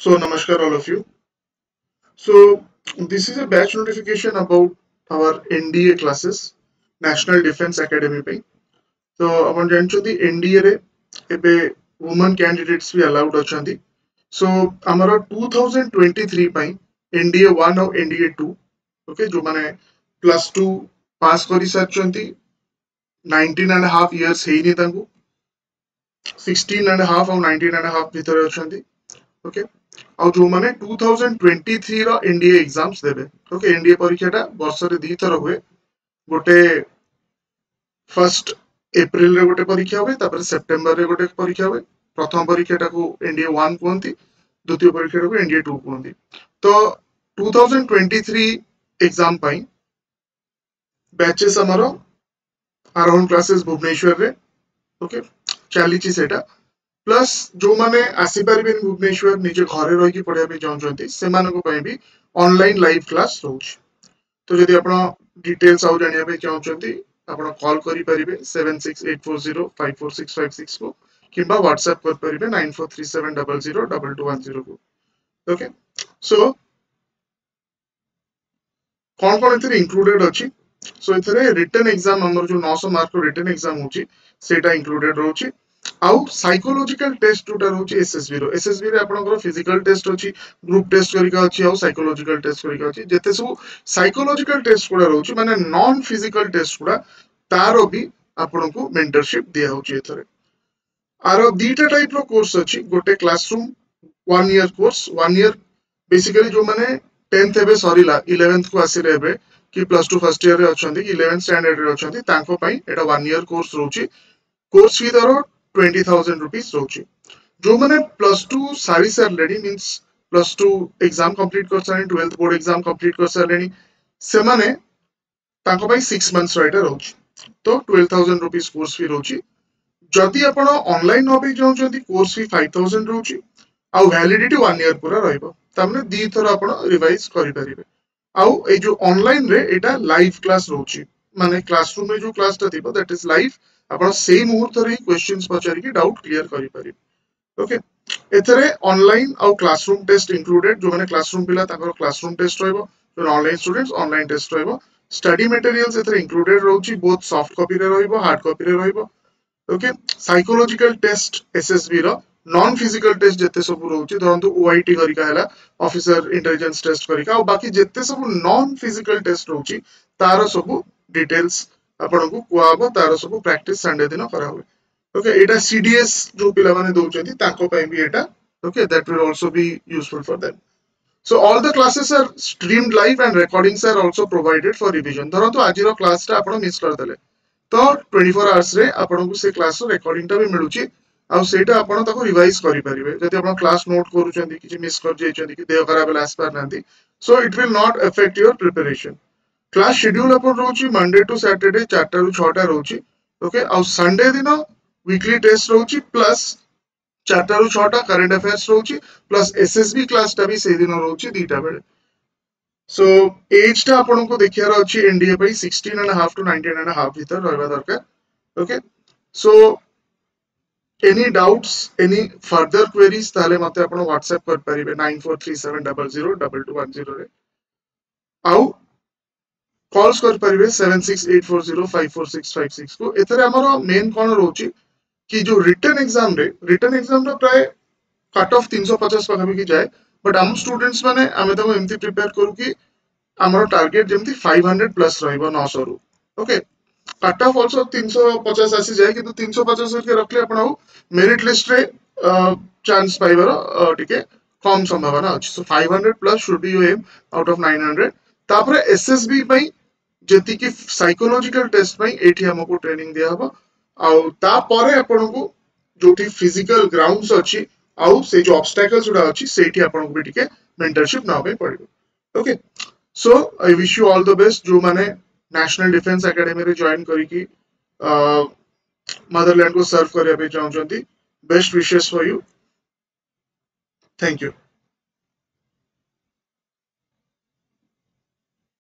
So, Namaskar, all of you. So, this is a batch notification about our NDA classes, National Defense Academy ପାଇଁ। तो आपण जानछोती NDA रे एबे women candidates भी allowed अछंती। So, हमर 2023 ପାଇଁ NDA 1 और NDA 2 ओके जो माने प्लस 2 पास करि सारछंती 19 and a half years हेइनी तांकू 16 and a half और 19 and a half भितर अछंती ओके और जो माने 2023 रो एनडीए एग्जाम्स देबे ओके एनडीए परीक्षाटा वर्ष रे दी थर हुए गोटे फर्स्ट अप्रैल रे गोटे परीक्षा होबे तापर सितंबर रे गोटे परीक्षा होबे प्रथम परीक्षाटा को एनडीए 1 कहंती द्वितीय परीक्षाटा को एनडीए 2 कहंती तो 2023 एग्जाम पई बैचेस हमरो आरोहन क्लासेस भुवनेश्वर रे ओके चलीची सेटा प्लस जो माने आसी परिबेन भुवनेश्वर निजे घरे रही पढ़िया पे चाहते से भी ऑनलाइन लाइव क्लास रोच तो जदि आपण डिटेल्स आउ जानिया पे चाहते आपण कॉल करि परिबे 7684054656 को किबा व्हाट्सएप कर परिबे 9437002210 को ओके सो कौन कौन इथरे इंक्लूडेड अछि सो इथरे रिटन एग्जाम हमर जो 900 मार्क रिटन एग्जाम होची सेटा इंक्लूडेड रहउची आउ साइकोलॉजिकल टेस्ट जोटा रहउची एसएसबी रे आपनकर फिजिकल टेस्ट अछि ग्रुप टेस्ट करिका अछि आउ साइकोलॉजिकल टेस्ट करिका अछि जेते सब साइकोलॉजिकल टेस्ट कोडा रहउची माने नॉन फिजिकल टेस्ट कोडा तारो भी आपनको मेंटरशिप दिया होची एथरे आरो दीटा टाइप रो कोर्स अछि गोटे classroom 1 year course 1 year basically जो माने 10th एबे सरीला 11th को आसी रेबे कि प्लस 2 फर्स्ट ईयर रे अछंती 11th स्टैंडर्ड रे अछंती तांको पई एटा 1 ईयर कोर्स रहउची कोर्स फी दरो 20,000 रुपीस रोची जो माने प्लस 2 सारी सारलेडी मींस प्लस 2 एग्जाम कंप्लीट कर सारे 12th बोर्ड एग्जाम कंप्लीट कर सारेनी से माने ताको भाई 6 मंथ्स राइटर रोची तो 12,000 रुपीस कोर्स फी रोची जदि आपण ऑनलाइन होबे चाहउछंती कोर्स फी 5,000 रोची आ वैलिडिटी 1 ईयर पूरा रहइबो तामने दी थर आपण रिवाइज करि परिबे आ ए जो ऑनलाइन रे एटा लाइव क्लास रोची माने क्लासरूम में जो क्लास ता थिबो दैट इज लाइव आपण सेम मुहूर्त रे क्वेश्चंस पचारि कि डाउट क्लियर करि परिबे ओके एथरे ऑनलाइन और क्लासरूम टेस्ट इंक्लूडेड जो माने क्लासरूम पिला ताकर क्लासरूम टेस्ट रहइबो जो ऑनलाइन स्टूडेंट्स ऑनलाइन टेस्ट रहइबो स्टडी मटेरियल्स एथरे इंक्लूडेड रहउची बोथ सॉफ्ट कॉपी रे रहइबो हार्ड कॉपी रे रहइबो ओके साइकोलॉजिकल टेस्ट एसएसबी रो नॉन फिजिकल टेस्ट जते सब रहउची धरंतु ओआईटी करिका हला ऑफिसर इंटेलिजेंस टेस्ट करिका और बाकी जते सब नॉन फिजिकल टेस्ट रहउची तारो सब डिटेल्स आपण को कुआबो तारो सब प्रैक्टिस संडे दिन करा हुए ओके एटा सीडीएस जो पिला माने दोचंती ताको पई भी एटा okay that will also be useful for them so all the classes are streamed live and recordings are also provided for revision धरंतु आजिरो क्लास ता आपण मिस कर देले तो 24 आवर्स रे आपण को से क्लास रो रिकॉर्डिंग ता भी मिलुची आ सेटा आपण ताको रिवाइज करि परिबे जदि आपण क्लास नोट करूचंती कि मिस कर जेचंती कि देह खराब लास पर नांती so it will not affect your preparation class schedule अपन रोची मंडे टू सैटरडे 4 टा रु 6 टा रोची ओके आ संडे दिन वीकली टेस्ट रोची प्लस 4 टा रु 6 टा करंट अफेयर्स रोची प्लस एसएसबी क्लास टा भी से दिन रोची दीटा बेले सो एज टा अपन को देखियार अछि एनडीए पई 16 and a half to 19 and a half भीतर रहबा दरकार okay so any doubts any further queries ताले मते अपन व्हाट्सएप कर परिबे 9437002210 रे आउ कॉल्स कर परिबे 7684054656 को एथरे हमरो मेन कोन रोची कि जो रिटन एग्जाम रो प्राय कट ऑफ 350 पाखा की जाए बट हम स्टूडेंट्स माने आमे तको एमती प्रिपेयर करू कि हमरो टारगेट जेमती 500 प्लस रहइबो 900 रु ओके कट ऑफ आल्सो 350 आसी जाए किंतु 350 के रखले आपण मेरिट लिस्ट रे चांस पाइबार टिके कम संभावना अछि so 500 plus should be your aim out of 900 तापर एसएसबी पई जेति कि साइकोलॉजिकल टेस्ट पई एठी हमको ट्रेनिंग दिया हबो आउ ता परे आपण को जोठी फिजिकल ग्राउंड्स अछि आउ से जो ऑब्स्टैकल्स उडा अछि सेठी आपण को भी टिके मेंटरशिप ना होबे पड़िबो okay so I wish you all the best जो माने नेशनल डिफेंस एकेडमी रे जॉइन करी की मदरलैंड को सर्व करिया पे चाहउचंती best wishes for you thank you